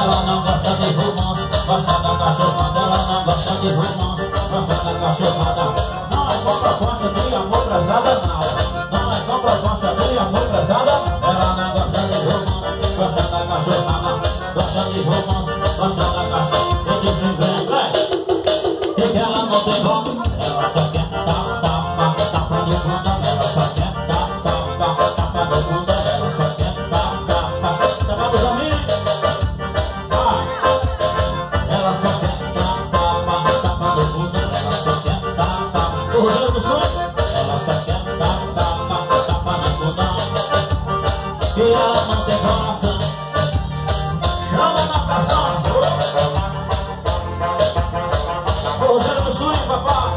ela não gosta de romance. Gosta da cachorrada, ela não gosta de romance. Gosta da cachorrada. Não é com proposta de amor prezada, não. Não é com proposta de amor prezada. Ela não gosta de romance. Gosta da cachorrada. Gosta de romance. Gosta da cachorrada. Eu disse vem, e que ela não tem voz. Ela só quer tapa no fundo. Ela só quer tapa no fundo. Ela só quer tapa. Sabe dos amigos? Vai. Ela só quer tapa no fundo. Ela só quer tapa. O Rogério do Sul. Ela só quer tapa no fundo. E ela não tem coração. Chama na pressão. O Rogério do Sul, papai.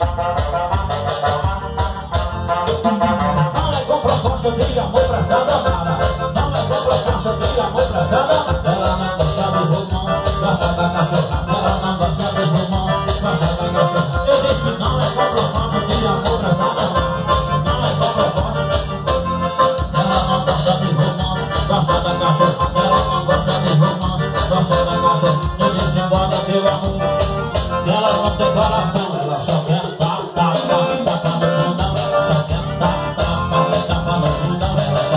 Não é com proposta de amor prezada, nada. Não é com proposta de amor prezada. Ela não gosta de romance. Gosta da cachorrada. Ela não gosta de romance. Gosta da cachorrada. Eu disse não é com proposta de amor prezada, não. Não é com proposta. Ela não gosta de romance. Gosta da cachorrada. Ela não gosta de romance. Gosta da cachorrada. Eu disse bota teu amor. Ela não tem coração. Ela só quer tapa no fundão. Ela só quer tapa no fundão.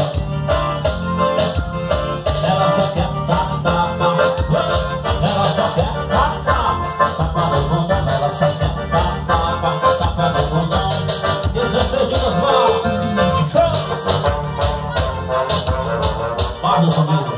Ela só quer tapa. Ela só quer tapa no fundão. Ela só quer tapa no fundão. E 16 dias vai. Vai, meus amigos.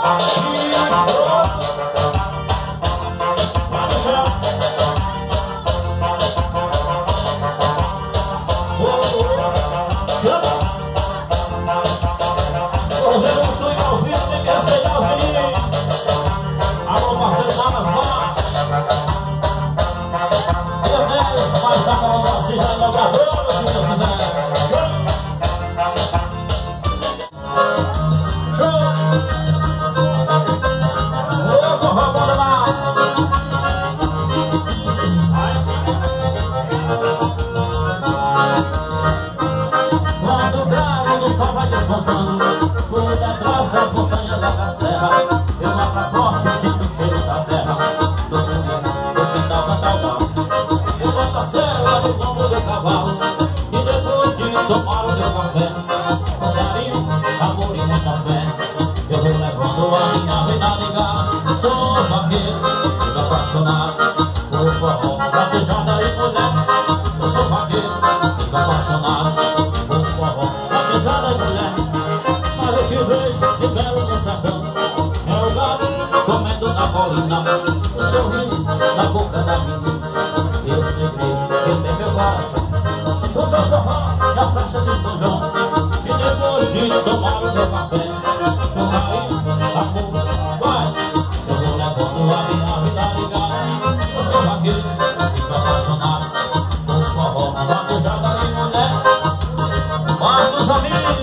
Por detrás das montanhas da serra, eu lá pra corte sinto o cheiro da terra. Do quintal da Talgal, eu boto a cela no lombo do cavalo. E depois de tomar o meu café, com carinho, amor e muita fé, eu vou levando a minha vida ligada. Sou vaqueiro, fico apaixonado por forró, vaquejada e mulher. Eu sou vaqueiro, fico apaixonado por forró, vaquejada e mulher. Mas o que eu vejo de belo no sertão é o gado comendo na colina, o sorriso na boca da menina e o segredo que tem meu coração. O meu forró e as festas de São João, e depois de tomar o meu café, com carinho, amor, vai, eu vou levando a minha vida ligada. Eu sou vaqueiro, fico apaixonado por forró, vaquejada e mulher. Vai dos amigos.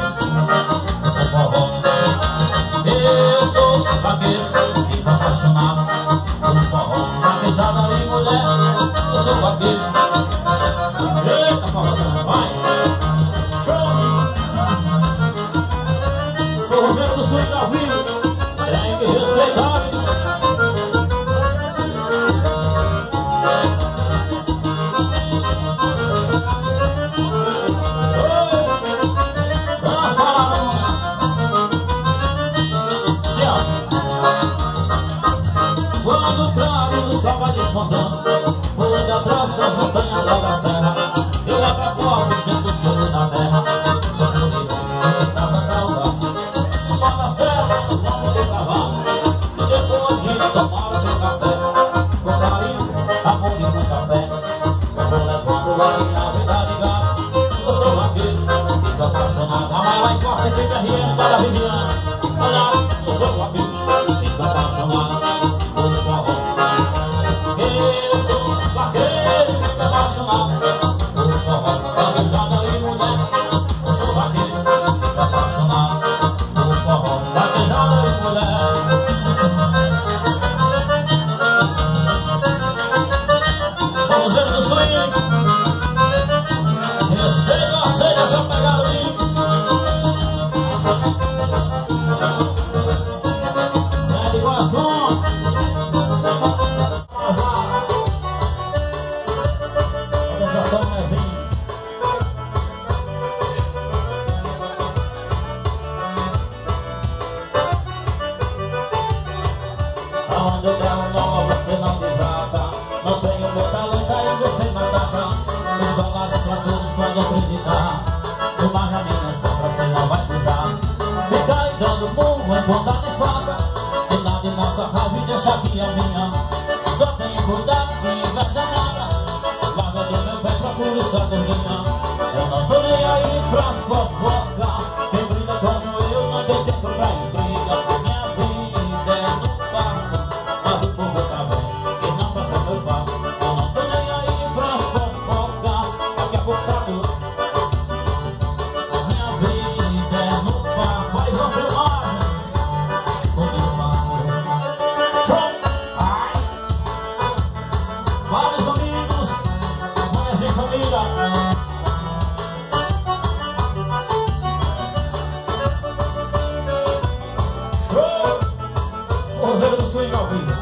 Eu sou vaqueiro, fico apaixonado por forró, vaquejada e mulher. Eu sou vaqueiro. Eita, forró, vai! Show! Sou o Rogério do Sul e tá vivo. Tem que respeitar. Quando claro o sol vai desmontando, por atrás das montanhas da serra, eu abro a porta e sinto o cheiro da terra. Do bonito da Talgal, bota a serra no lombo do cavalo. E depois de tomar o meu café, com carinho, amor e muita fé, eu vou levando a minha vida ligada. Eu sou vaqueiro, fico apaixonado. A maior encosta de RN para a Viviane. Olha, eu sou vaqueiro, fico apaixonado por forró. Eu sou vaqueiro, fico apaixonado. quando eu der um nó você não desata. Não tenho meu talento aí você não ataca. Eu só nasço pra todos quando acreditar. Numa raminha só pra você não vai pisar. Fica aí dando murro, ponta de faca. De nada em nossa raiva e deixa aqui a minha. Só tenho cuidado que inveja nada. Larga do meu pé, procura só dormir. Eu não tô nem aí pra fofoca. Quem brinda como eu não tem tempo pra intriga. Minha vida é no passo, mas o povo tá vendo. Quem não passa eu faço. Eu não tô nem aí pra fofoca. Daqui a pouco sabe tudo. Minha vida é no passo. Mas vão filmar como eu faço. Ai. Vários amigos, conhecem família. Forrozeiro do Swing ao vivo.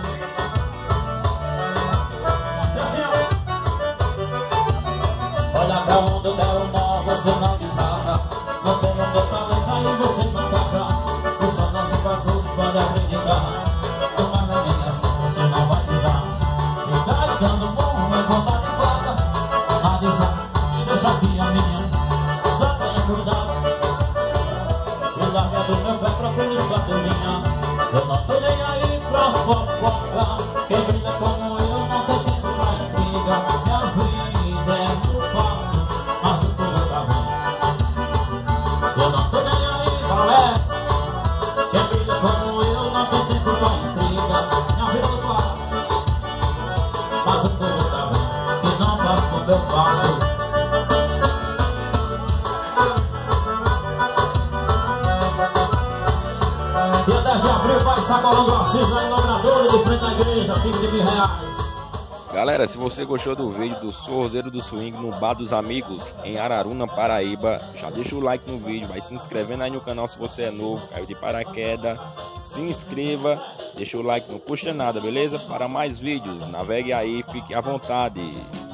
Olha pra onde eu der um nó, você não desata. Não tenho meu talento, aí você não toca. Eu só nasço pra todos, pode acreditar. Uma galinha assim você não vai pisar. Fica aí dando murro, é vontade de faca. Avisar e deixa aqui a minha. Só tenha cuidado. Eu larga do meu pé pra polícia do minha. Eu não tô nem aí pra fofoca. Quem brinda como eu não tem tempo pra intriga. Minha vida é no passo, mas o povo tá vendo. Eu não tô nem aí pra leste. Quem brinda como eu não tem tempo pra intriga. Minha vida é no passo, mas o povo tá vendo. Que não faço como eu faço. Dia 10 de abril vai sacolando o Assis na inauguradora de frente à igreja, R$ 20.000. Galera, se você gostou do vídeo do Forrozeiro do Swing no Bar dos Amigos, em Araruna, Paraíba, já deixa o like no vídeo, vai se inscrevendo aí no canal se você é novo, caiu de paraquedas, se inscreva, deixa o like, não custa nada, beleza? Para mais vídeos, navegue aí, fique à vontade.